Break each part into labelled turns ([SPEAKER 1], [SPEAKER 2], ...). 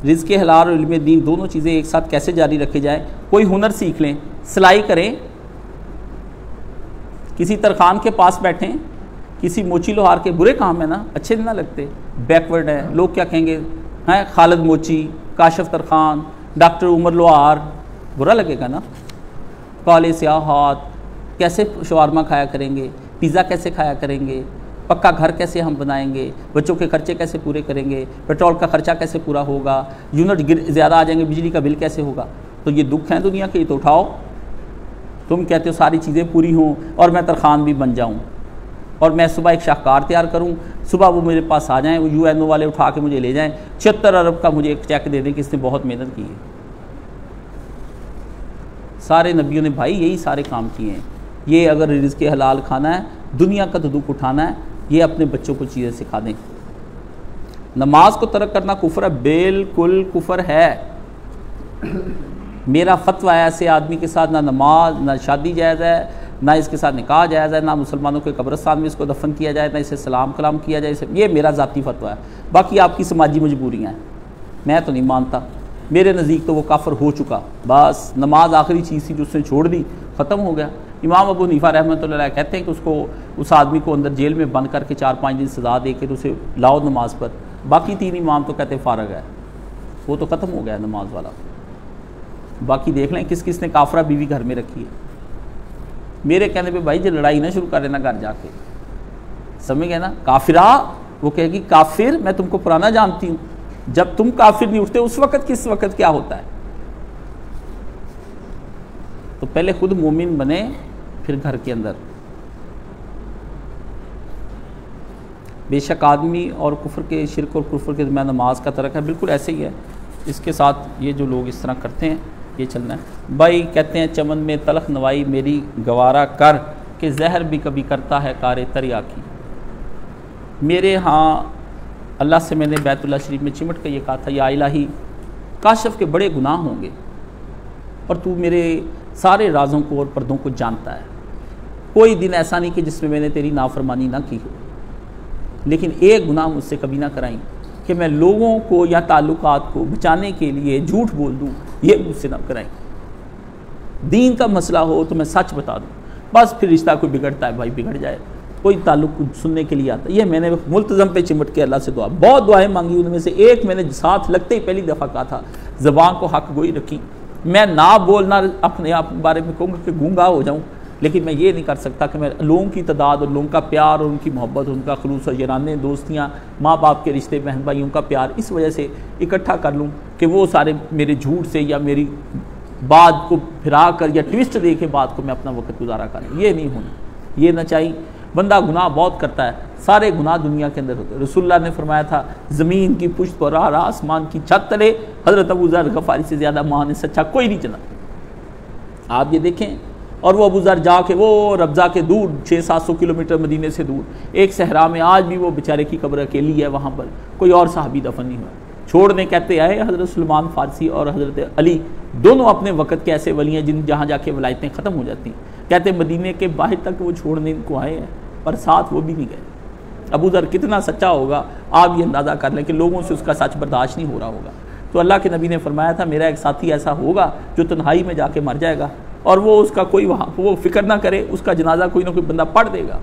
[SPEAKER 1] रिज़्क़ हलाल और इल्म दीन दोनों चीज़ें एक साथ कैसे जारी रखी जाए। कोई हुनर सीख लें, सिलाई करें, किसी तरखान के पास बैठें, किसी मोची लोहार के बुरे काम है ना, अच्छे नहीं ना लगते, बैकवर्ड है, लोग क्या कहेंगे, हैं खालिद मोची, काशिफ तरखान, डॉक्टर उमर लोहार, बुरा लगेगा ना। काले सियाहात, कैसे शवारमा खाया करेंगे, पिज़्ज़ा कैसे खाया करेंगे, पक्का घर कैसे हम बनाएंगे, बच्चों के खर्चे कैसे पूरे करेंगे, पेट्रोल का खर्चा कैसे पूरा होगा, यूनिट ज़्यादा आ जाएंगे, बिजली का बिल कैसे होगा। तो ये दुख हैं दुनिया के, ये तो उठाओ। तुम कहते हो सारी चीज़ें पूरी हों और मैं तरखान भी बन जाऊँ और मैं सुबह एक शाहकार तैयार करूँ, सुबह वो मेरे पास आ जाएँ, वो UNO वाले उठा के मुझे ले जाएँ, 76 अरब का मुझे एक चेक दे दें कि इसने बहुत मेहनत की है। सारे नबियों ने भाई यही सारे काम किए हैं। ये अगर रिज़्क़ हलाल खाना है, दुनिया का तो दुख उठाना है, ये अपने बच्चों को चीज़ें सिखा दें। नमाज को तर्क करना कुफ्र है, बिल्कुल कुफ्र है। मेरा फतवा है ऐसे आदमी के साथ ना नमाज, ना शादी जायज़ है, ना इसके साथ निकाह जायज़ है, ना मुसलमानों के कब्रिस्तान में इसको दफन किया जाए, ना इसे सलाम कलाम किया जाए। ये मेरा ज़ाती फतवा है। बाकी आपकी समाजी मजबूरियाँ हैं, मैं तो नहीं मानता। मेरे नज़दीक तो वो काफिर हो चुका, बस नमाज आखिरी चीज़ थी जो उसने छोड़ दी, ख़त्म हो गया। इमाम अबू हनीफा रहमतुल्लाह अलैह कहते हैं कि उसको, उस आदमी को अंदर जेल में बंद करके 4-5 दिन सज़ा दे के उसे लाओ नमाज पर। बाकी 3 इमाम तो कहते फ़ारग है, वो तो ख़त्म हो गया नमाज वाला। बाकी देख लें किस किस ने काफरा बीवी घर में रखी है। मेरे कहने पे भाई जो लड़ाई ना शुरू कर लेना घर जाके, समझ गए ना। काफिरा, वो कहेगी काफिर, मैं तुमको पुराना जानती हूँ, जब तुम काफिर नहीं उठते उस वक़्त किस वक़्त क्या होता है। तो पहले खुद मोमिन बने, फिर घर के अंदर। बेशक आदमी और कुफ्र के, शिरक और कुफ्र के दरमियान नमाज का तर्क है, बिल्कुल ऐसे ही है। इसके साथ ये जो लोग इस तरह करते हैं, ये चलना है। भाई कहते हैं चमन में तलख नवाई मेरी गवारा कर, कि जहर भी कभी करता है कारे तरिया की। मेरे यहाँ अल्लाह से मैंने बैतुल्लाह शरीफ में चिमट कर ये कहा था, या इलाही काशिफ के बड़े गुनाह होंगे और तू मेरे सारे राज़ों को और पर्दों को जानता है। कोई दिन ऐसा नहीं कि जिसमें मैंने तेरी नाफरमानी ना की हो, लेकिन एक गुनाह मुझसे कभी ना कराई कि मैं लोगों को या ताल्लुकात को बचाने के लिए झूठ बोल दूँ, ये मुझसे ना कराई। दीन का मसला हो तो मैं सच बता दूँ, बस फिर रिश्ता कोई बिगड़ता है भाई बिगड़ जाए, कोई ताल्लुक सुनने के लिए आता। ये मैंने मुल्तज़म पे चिमट के अल्लाह से दुआ, बहुत दुआएं मांगी, उनमें से एक मैंने साथ लगते ही पहली दफ़ा कहा था, ज़बान को हक गोई रखी। मैं ना बोलना अपने आप बारे में कहूँगा कि गूंगा हो जाऊँ, लेकिन मैं ये नहीं कर सकता कि मैं लोगों की तादाद और लोगों का प्यार और उनकी मोहब्बत, उनका खलूस और याराने दोस्तियाँ, माँ बाप के रिश्ते, बहन भाइयों का प्यार इस वजह से इकट्ठा कर लूँ कि वो सारे मेरे झूठ से या मेरी बात को फिरा कर या ट्विस्ट दे के बात को मैं अपना वक्त गुजारा करूँ। ये नहीं होना, ये ना चाहिए। बंदा गुनाह बहुत करता है, सारे गुनाह दुनिया के अंदर होते हैं। रसूलुल्लाह ने फरमाया था, ज़मीन की पुश्त पर और आसमान की छत तले हज़रत अबू ज़र गफ़ारी से ज़्यादा महान सच्चा कोई नहीं चला। आप ये देखें, और वो अबू ज़र जाके वो रब्ज़ा के दूर 600-700 किलोमीटर मदीने से दूर एक सहरा में, आज भी वो बेचारे की कब्र अकेली है, वहाँ पर कोई और साहबी दफन नहीं हुआ। छोड़ने कहते आए हज़रत सलमान फ़ारसी और हज़रत अली, दोनों अपने वक़्त के ऐसे वली हैं जिन जहाँ जाके वलायतें ख़त्म हो जाती हैं। कहते मदीने के बाहर तक वो छोड़ने को आए हैं, पर साथ वो भी नहीं गए। अबू ज़र कितना सच्चा होगा आप ये अंदाज़ा कर लें कि लोगों से उसका सच बर्दाश्त नहीं हो रहा होगा। तो अल्लाह के नबी ने फरमाया था, मेरा एक साथी ऐसा होगा जो तन्हाई में जाके मर जाएगा और वो उसका कोई वहाँ वो फिक्र ना करे, उसका जनाजा कोई ना कोई बंदा पढ़ देगा।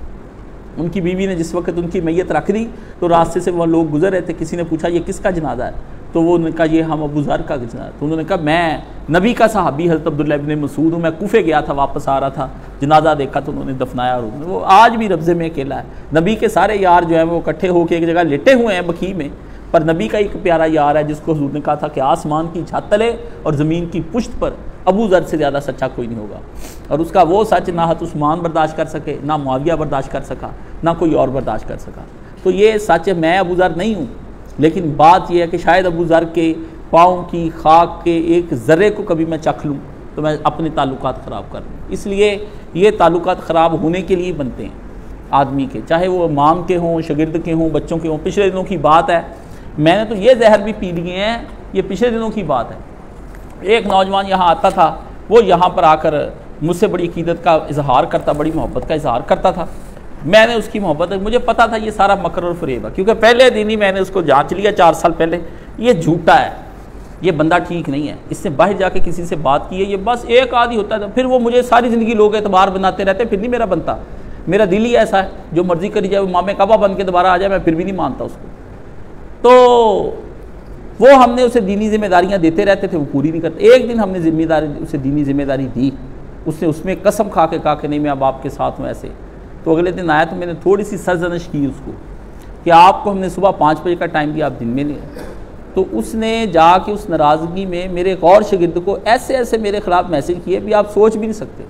[SPEAKER 1] उनकी बीवी ने जिस वक्त उनकी मैयत रख दी तो रास्ते से वह लोग गुजर रहे थे, किसी ने पूछा ये किसका जनाजा है, तो वो उन्होंने कहा ये हम अबू ज़र का जनाजा। तो उन्होंने कहा मैं नबी का सहाबी हज़रत अब्दुल्लाह इब्न मसूद हूँ, मैं कूफे गया था, वापस आ रहा था, जनाजा देखा तो उन्होंने दफनाया। और वो आज भी रब्ज़े में अकेला है। नबी के सारे यार जो है वो इकट्ठे होकर एक जगह लेटे हुए हैं बकी में, पर नबी का एक प्यारा यार है जिसको हुजूर ने कहा था कि आसमान की छत तले और ज़मीन की पुश्त पर अबू ज़र से ज़्यादा सच्चा कोई नहीं होगा। और उसका वो सच ना हज़रत उस्मान बर्दाश्त कर सके, ना मुआविया बर्दाश्त कर सका, ना कोई और बर्दाश्त कर सका। तो ये सच है, मैं अबू ज़र नहीं हूँ, लेकिन बात यह है कि शायद अबू ज़र के पाँव की खाक के एक ज़र्रे को कभी मैं चख लूँ तो मैं अपने ताल्लुकात ख़राब कर लूँ। इसलिए ये ताल्लुकात ख़राब होने के लिए बनते हैं आदमी के, चाहे वो माम के हों, शागिर्द के हों, बच्चों के हों। पिछले दिनों की बात है, मैंने तो ये जहर भी पी लिए हैं, ये पिछले दिनों की बात है। एक नौजवान यहाँ आता था, वो यहाँ पर आकर मुझसे बड़ी अकीदत का इजहार करता, बड़ी मोहब्बत का इजहार करता था। मैंने उसकी मोहब्बत, मुझे पता था ये सारा मकर और फरेब है, क्योंकि पहले दिन ही मैंने उसको जांच लिया 4 साल पहले, ये झूठा है, ये बंदा ठीक नहीं है, इसने बाहर जाके किसी से बात की है, ये बस एक आदि होता है, फिर वो मुझे सारी ज़िंदगी लोग एतबार बनाते रहते, फिर नहीं मेरा बनता। मेरा दिल ही ऐसा है, जो मर्जी करी जाए, वो मामे काबा बन के दोबारा आ जाए, मैं फिर भी नहीं मानता उसको। तो वो हमने उसे दीनी जिम्मेदारियाँ देते रहते थे, वो पूरी नहीं करते। एक दिन हमने उसे दीनी जिम्मेदारी दी, उसने उसमें कसम खा के कहा कि नहीं मैं अब आपके साथ हूँ ऐसे। तो अगले दिन आया तो मैंने थोड़ी सी सरजनश की उसको कि आपको हमने सुबह 5 बजे का टाइम दिया, आप दिन में नहीं। तो उसने जाके उस नाराज़गी में मेरे एक और शागिर्द को ऐसे ऐसे मेरे ख़िलाफ़ मैसेज किए भी आप सोच भी नहीं सकते,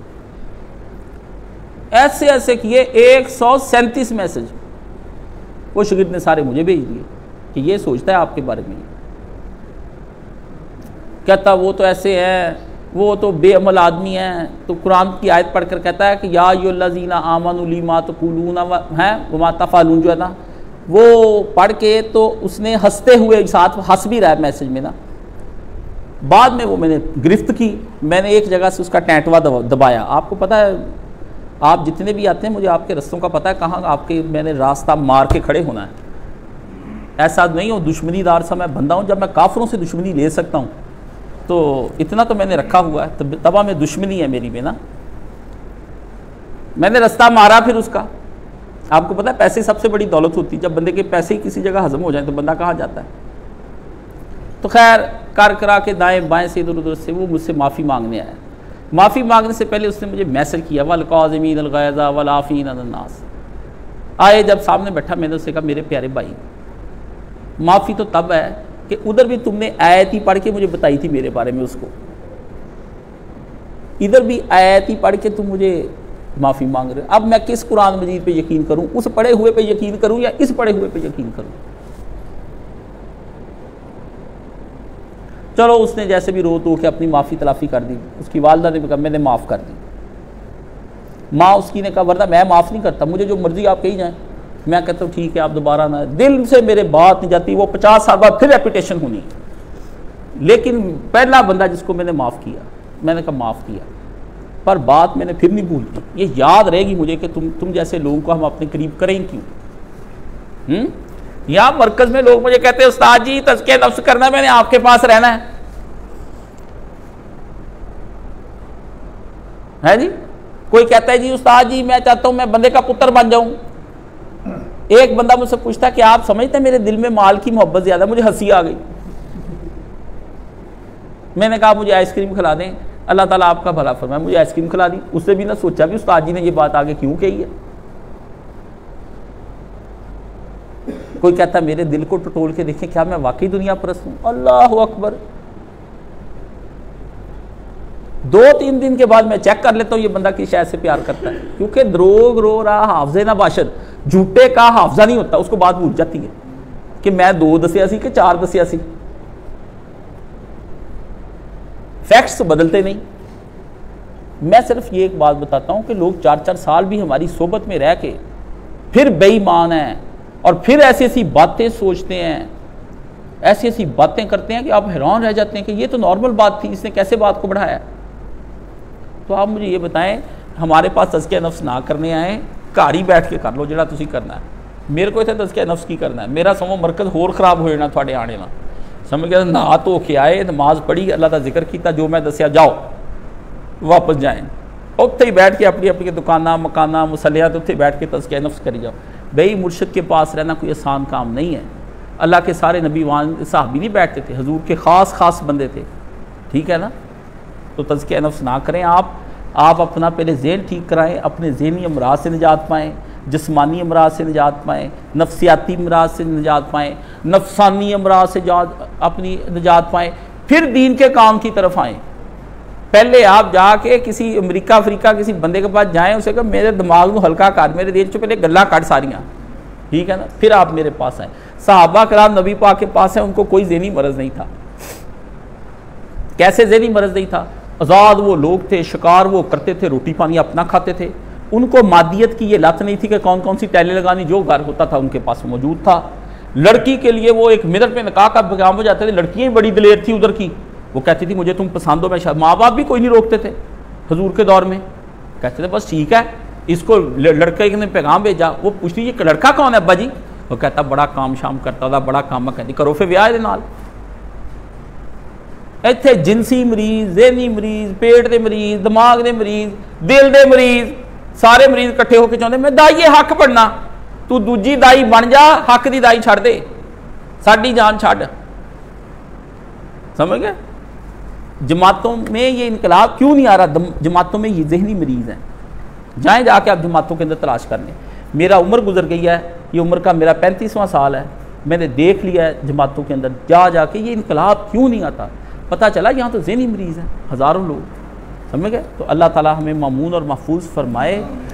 [SPEAKER 1] ऐसे ऐसे किए 137 मैसेज वो शागिर्द ने सारे मुझे भेज दिए कि ये सोचता है आपके बारे में। कहता वो तो ऐसे है, वो तो बेअमल आदमी है। तो कुरान की आयत पढ़कर कहता है कि या अय्युहल्लज़ीना आमनू लिमा तक़ूलूना हैं वमा तफ़अलून, जो है ना वो पढ़ के तो उसने हंसते हुए साथ हंस भी रहा है मैसेज में ना। बाद में वो मैंने गिरफ्त की, मैंने एक जगह से उसका टैंटवा दबाया। आपको पता है, आप जितने भी आते हैं मुझे आपके रस्तों का पता है, कहाँ आपके मैंने रास्ता मार के खड़े होना है। ऐसा नहीं हो दुश्मनीदार सा मैं बंदा हूँ, जब मैं काफिरों से दुश्मनी ले सकता हूँ तो इतना तो मैंने रखा हुआ है, तबा में दुश्मनी है मेरी में ना। मैंने रास्ता मारा फिर उसका। आपको पता है पैसे सबसे बड़ी दौलत होती है, जब बंदे के पैसे ही किसी जगह हजम हो जाए तो बंदा कहाँ जाता है। तो खैर कर करा के दाएं बाएं से इधर उधर से वो मुझसे माफ़ी मांगने आया। माफ़ी मांगने से पहले उसने मुझे मैसेज किया वल काज़िमीन अल गैज़ वल आफ़ीन अन नास। आए जब सामने बैठा मैंने उससे कहा मेरे प्यारे भाई, माफ़ी तो तब है कि उधर भी तुमने आयत ही पढ़ के मुझे बताई थी मेरे बारे में उसको, इधर भी आयत ही पढ़ के तुम मुझे माफ़ी मांग रहे हो। अब मैं किस कुरान मजीद पे यकीन करूं, उस पढ़े हुए पे यकीन करूं या इस पढ़े हुए पे यकीन करूं। चलो उसने जैसे भी रो तो के अपनी माफ़ी तलाफ़ी कर दी। उसकी वालदा ने भी कहा मैंने माफ़ कर दी। माँ उसकी ने कहा वरना मैं माफ़ नहीं करता, मुझे जो मर्जी आप कही जाएं। मैं कहता हूँ ठीक है आप दोबारा ना, दिल से मेरे बात नहीं जाती। वो 50 साल बाद फिर रेपुटेशन होनी, लेकिन पहला बंदा जिसको मैंने माफ़ किया, मैंने कहा माफ़ किया, पर बात मैंने फिर नहीं भूलती। ये याद रहेगी मुझे कि तुम जैसे लोगों को हम अपने करीब करें क्यों। यहाँ मरकज़ में लोग मुझे कहते हैं उस्ताद जी तज़किया नफ्स करना है, मैंने आपके पास रहना है जी। कोई कहता है जी उस्ताद जी मैं चाहता हूँ मैं बंदे का पुत्र बन जाऊँ। एक बंदा मुझसे पूछता कि आप समझते हैं मेरे दिल में माल की मोहब्बत ज्यादा, मुझे हंसी आ गई। मैंने कहा मुझे आइसक्रीम खिला दें, अल्लाह ताला आपका भला फरमाए, मुझे आइसक्रीम खिला दी। उससे भी ना सोचा भी उस्ताद जी ने ये बात आगे क्यों कही है। कोई कहता मेरे दिल को टटोल के देखें क्या मैं वाकई दुनिया परस्त हूं। अल्लाह अकबर। 2-3 दिन के बाद मैं चेक कर लेता हूँ ये बंदा किस शय से प्यार करता है, क्योंकि द्रोग रो रहा हाफजे ना बाशद, झूठे का हाफजा नहीं होता, उसको बात भूल जाती है कि मैं 2 दसिया सी कि 4 दसिया सी। फैक्ट्स बदलते नहीं। मैं सिर्फ ये एक बात बताता हूं कि लोग 4-4 साल भी हमारी सोबत में रह के फिर बेईमान हैं और फिर ऐसी ऐसी बातें सोचते हैं, ऐसी ऐसी बातें करते हैं कि आप हैरान रह जाते हैं कि ये तो नॉर्मल बात थी, इसने कैसे बात को बढ़ाया। तो आप मुझे ये बताएं, हमारे पास तज़किया नफ्स ना करने आए, घर ही बैठ के कर लो जिहड़ा तुसीं करना है। मेरे को इत्थे तज़किया नफ्स की करना है, मेरा समो मरकज़ होर खराब हो जाना तुहाडे आने नाल। समझ गया, नहा धो के आए, नमाज पढ़ी, अल्लाह का जिक्र किया, जो मैं दसिया जाओ वापस जाएँ, उत्थे ही बैठ के अपनी अपनी दुकाना मकाना मुसलिया तो उत्थे बैठ के तज़किया नफ्स करी जाओ। भाई मुर्शिद के पास रहना कोई आसान काम नहीं है। अल्लाह के सारे नबी वहाँ साहबी नहीं बैठते थे, हजूर के ख़ास बंदे थे, ठीक है ना। तो तज़किया नफ्स ना करें आप अपना पहले ज़हन ठीक कराएं, अपने ज़हनी अमराज से निजात पाएँ, जिस्मानी अमराज से निजात पाएँ, नफ्सियाती अमराज से निजात पाएँ, नफसानी अमराज से अपनी निजात पाएँ, फिर दीन के काम की तरफ आएँ। पहले आप जाके किसी अमरीका अफ्रीका किसी बंदे के पास जाएँ, उसे कहा मेरे दिमाग को हल्का कर, मेरे दिल चो पहले गल्लां कट सारियाँ, ठीक है ना, फिर आप मेरे पास आए। सहाबा कराम नबी पाक के पास है, उनको कोई ज़हनी मरज़ नहीं था। कैसे ज़हनी मरज़ नहीं था? आज़ाद वो लोग थे, शिकार वो करते थे, रोटी पानी अपना खाते थे, उनको मादियत की ये लत नहीं थी कि कौन कौन सी टैलें लगानी, जो घर होता था उनके पास मौजूद था। लड़की के लिए वो 1 मिनट में निकाह का पैगाम हो जाते थे। लड़कियाँ ही बड़ी दिलेर थी उधर की, वो कहती थी मुझे तुम पसंद हो, मैं माँ बाप भी कोई नहीं रोकते थे हजूर के दौर में, कहते थे बस ठीक है। इसको लड़के ने पैगाम भेजा, वो पूछती ये लड़का कौन है अब्बा जी? वो कहता बड़ा काम शाम करता था, बड़ा काम। मैं कहती करो फिर ब्याह दे नाल, इत्थे जिनसी मरीज, जहनी मरीज, पेट के मरीज, दिमाग के मरीज, दिल के मरीज, सारे मरीज इकट्ठे होकर चाहते मैं दाईए हक बनना। तू दूजी दाई बन जा, हक की दाई छड़ दे, साडी जान छड़। समझ गए? जमातों में ये इनकलाब क्यों नहीं आ रहा? जमातों में ये जहनी मरीज हैं। जाएँ जाके आप जमातों के अंदर तलाश कर लें। मेरा उम्र गुजर गई है, ये उम्र का मेरा 35वां साल है, मैंने देख लिया है जमातों के अंदर जा जाके ये इनकलाब क्यों नहीं आता। पता चला यहाँ तो ज़हनी मरीज़ हैं हज़ारों लोग। समझ गए? तो अल्लाह ताला हमें मामून और महफूज फरमाए।